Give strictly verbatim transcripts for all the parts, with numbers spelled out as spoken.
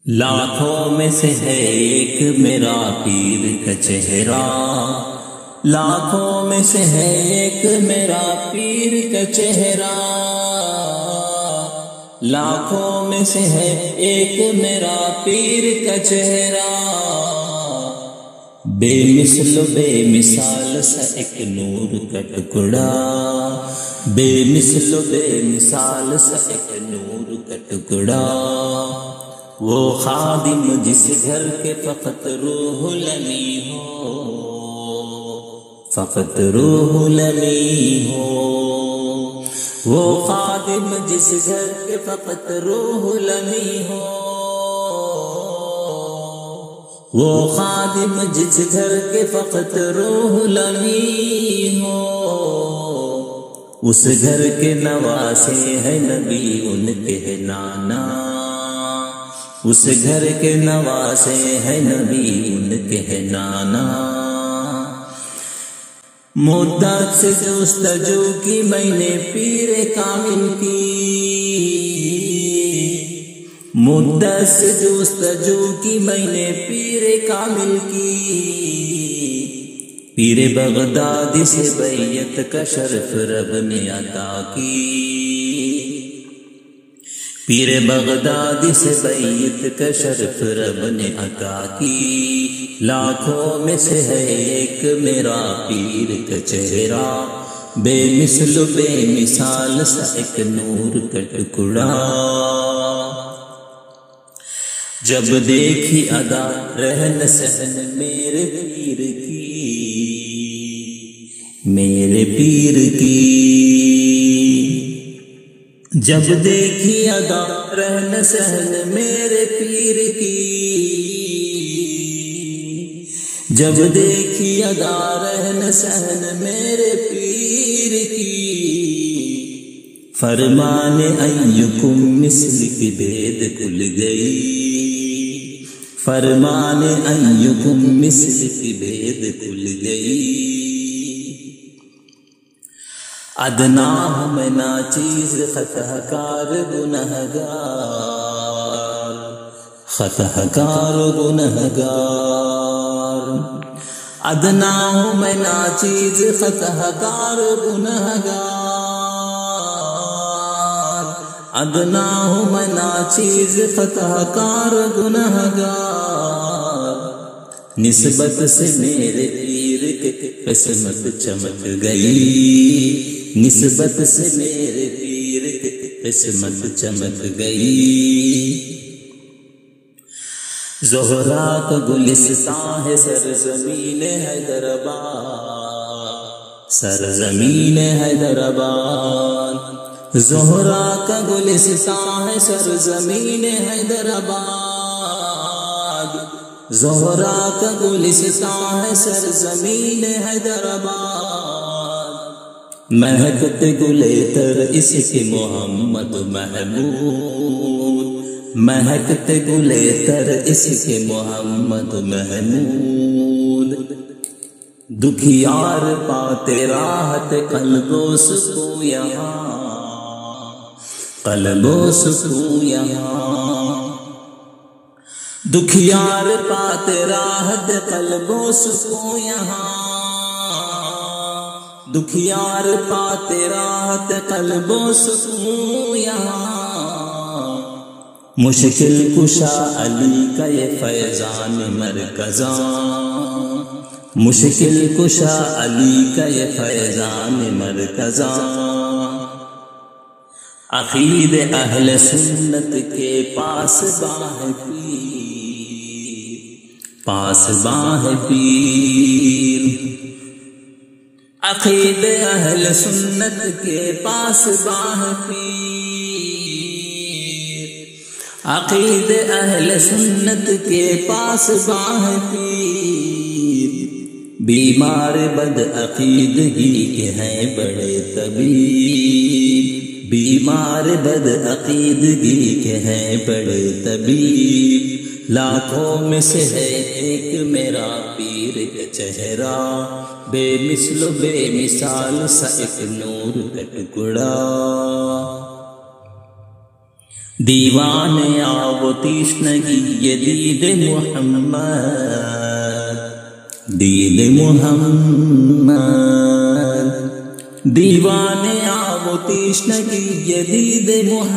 لاکھوں میں سے ہے ایک میرا پیر کا چہرہ، لاکھوں میں سے ہے ایک میرا پیر کا چہرہ، لاکھوں میں سے ہے ایک میرا پیر کا چہرہ، بے مثل بے مثال سا ایک نور کا ٹکڑا، بے مثل بے مثال سا ایک نور کا ٹکڑا، وہ خادم جس گھر کے فقط روح لمی ہو، فقط روح لمی ہو، وہ خادم جس گھر کے فقط روح لمی ہو، وہ خادم جس گھر کے فقط روح لمی ہو، اس گھر کے نواسے ہے نبی ان کے نانا، اس گھر کے نواسے ہے نبی ان کے نانا، مدت سے جستجو کی میں نے پیر کامل کی، مدت سے جستجو کی میں نے پیر کامل کی، پیر بغداد سے بیعت کا شرف رب نے عطا کی، پیر بغداد سے بیعت کا شرف رب نے عطا کی، لاکھوں میں سے ہے ایک میرا پیر کا چہرہ، بے مثل بے مثال سا ایک نور کا ٹکڑا، جب دیکھی ادا رہن سہن میرے پیر کی، میرے پیر کی، جب دیکھی ادا رہن سہن میرے پیر کی، جب دیکھی ادا رہن سہن میرے پیر کی، فرمان ایکم مثل کی بید کھل گئی، فرمان ایکم مثل کی بید کھل گئی، ادنا ہم ناچیز خطا کار گنہگار، خطا کار گنہگار، ادنا ہم ناچیز خطا کار گنہگار، ادنا ہم ناچیز خطا کار گنہگار، نسبت سے میرے پیر کے قسمت چمک گئی، نسبت سے میرے پیر کی قسمت چمک گئی، زہرا کا گلستان ہے سرزمین حیدرآباد، سرزمین حیدرآباد، زہرا کا گلستان ہے سرزمین حیدرآباد، زہرا کا گلستان ہے سرزمین حیدرآباد، مہکتے گلے تر اس کے محمد محمود، مہکتے گلے تر اس کے محمد محمود، دکھیار پاتے راحت قلب و سکون یہاں، قلب و سکون یہاں، دکھیار پاتے راحت قلب و سکون یہاں، دکھیار پاتے راحت قلب و سکون یہاں، مشکل کشا علی کا یہ فیضان مرکزاں، مشکل کشا علی کا یہ فیضان مرکزاں، عقید اہل سنت کے پاس باہ پیر، پاس باہ پیر، عقید اہل سنت کے پاس باہ پیر، عقید اہل سنت کے پاس باہ پیر، بیمار بد عقیدگی کے ہیں بڑے طبیب، بیمار بد عقیدگی کے ہیں بڑے طبیب، لاکھوں میں سے ہے ایک میرا پیر کا چہرہ، بے مثل بے مثال سا ایک نور کا ٹکڑا، دیوانے آو تیشنگی یہ دید محمد، دید محمد، دیوانے آو تیشنگی یہ دید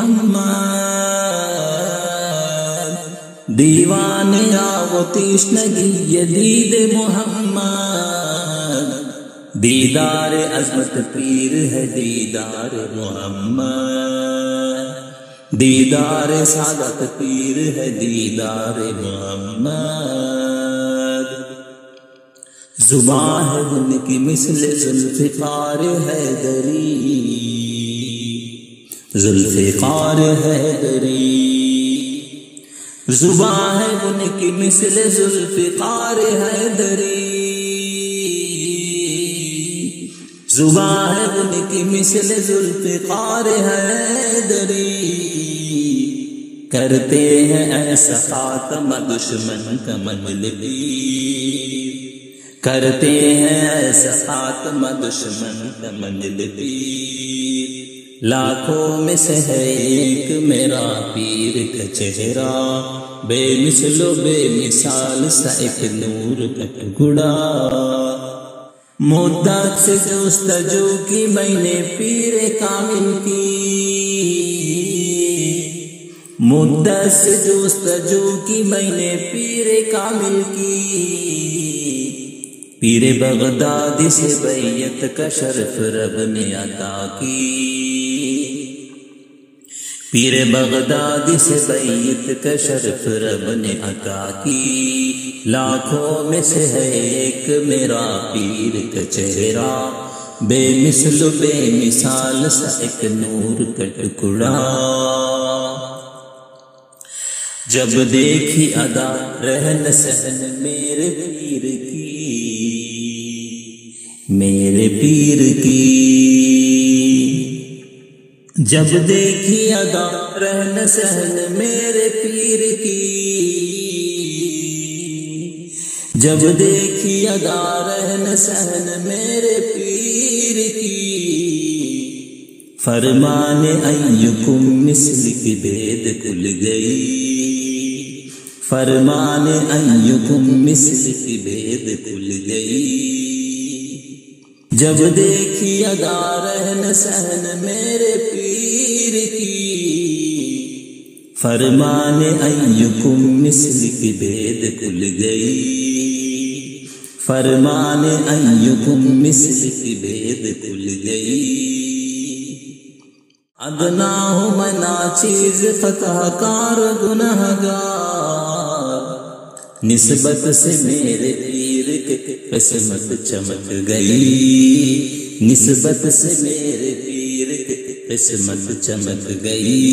محمد، دیوانے آو تیشنگی یہ دید محمد، دیدار عظمت پیر ہے دیدار محمد، دیدار سعادت پیر ہے دیدار محمد، زبان ہے ان کی مثل ذوالفقار حیدری، ذوالفقار حیدری، زبان ہے ان کی مثل ذوالفقار حیدری، زبان ہے ان کی مثل ذوالفقار حیدری، کرتے ہیں ایسا خاتمہ دشمن کا منلبی، کرتے ہیں ایسا خاتمہ دشمن کا منلبی، لاکھوں میں سے ہے ایک میرا پیر کا چہرہ، بے مثل و بے مثال سا ایک نور کا ٹکڑا، مدت سے جستجو کی میں نے پیر کامل کی، مدت سے جستجو کی میں نے پیر کامل کی، پیر بغدادی سے بیعت کا شرف رب نے عطا کی، پیر بغدادی سے بیعت کا شرف رب نے عطا کی، لاکھوں میں سے ہے ایک میرا پیر کا چہرہ، بے مثل بے مثال سا ایک نور کا ٹکڑا، جب دیکھی ادا رہن سہن میرے پیر کی، میرے پیر کی، جب دیکھی ادا رہن سہن میرے پیر کی، جب دیکھی ادا رہن سہن میرے پیر کی، فرمان ایکم مثل کی بید کھل گئی، فرمان ایکم مثل کی بید کھل گئی، جب دیکھی ادا رہن سہن میرے پیر کی، فرمان ایکم مثل کی بید کھل گئی، فرمان ایکم مثل کی بید کھل گئی، ادنا ہوں منا چیز فتح کار گنہگار، نسبت سے میرے پیر کے قسمت چمک گئی، نسبت سے میرے پیر کے قسمت چمک گئی،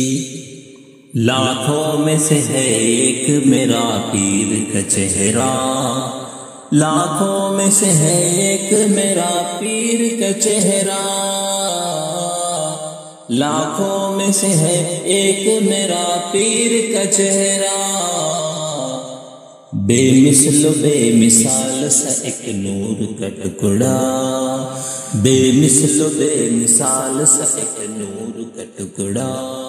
لاکھوں میں سے ہے ایک میرا پیر کا چہرہ، لاکھوں میں سے ہے ایک میرا پیر کا چہرہ، لاکھوں میں سے ہے ایک میرا پیر کا چہرہ، بے مثل بے مثال سا ایک نور کا ٹکڑا، بے مثل بے مثال سا ایک نور کا ٹکڑا۔